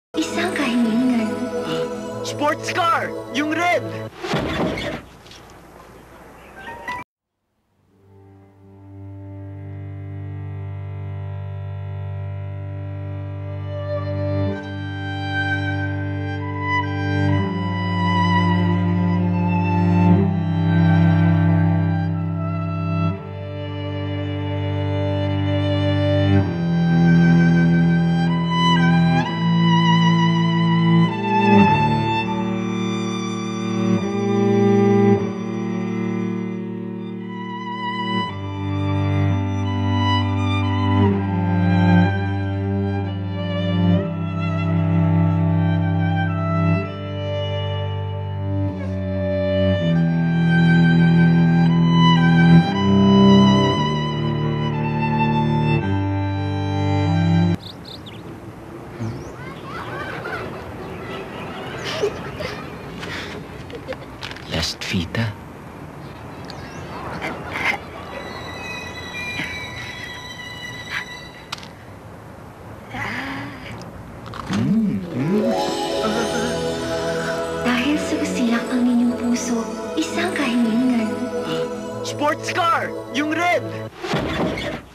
Isang kahilingan. Sports car! Yung red! Last Vita. Dahil sa usilak ang inyong puso, isang kahilingan. Sports car! Yung red!